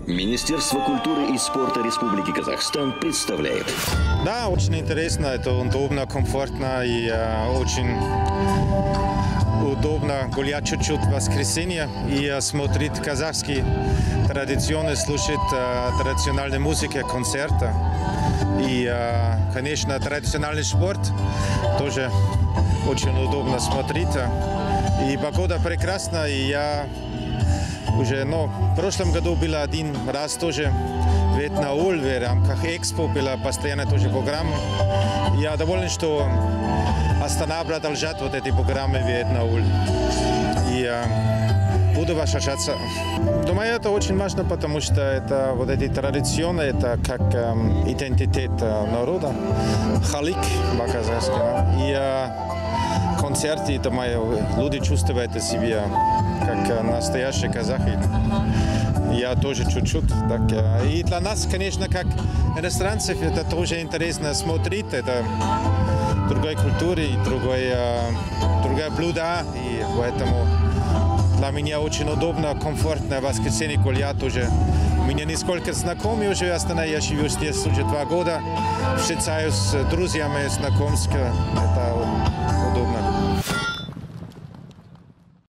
Министерство культуры и спорта Республики Казахстан представляет. Да, очень интересно, это удобно, комфортно и очень удобно гулять чуть-чуть в воскресенье и смотреть казахские традиционные, слушать традиционной музыки, концерты. И, конечно, традиционный спорт тоже очень удобно смотреть. И погода прекрасна, и я уже, в прошлом году был один раз тоже в Этноул, в рамках Экспо была постоянно тоже программа. Я доволен, что Астана продолжает вот эти программы в Этноул. И буду возвращаться. Думаю, это очень важно, потому что это вот эти традиции, это как идентитет народа, халик по-казахски. И концерты, думаю, люди чувствуют себя как настоящие казахи. Я тоже чуть-чуть. И для нас, конечно, как иностранцев, это тоже интересно смотреть. Это другой культуры, другое блюдо. И поэтому для меня очень удобно, комфортно в воскресенье гулять тоже. У меня несколько знакомых уже в Астане. Я живу здесь уже 2 года. Встречаюсь с друзьями, знакомством. Это удобно.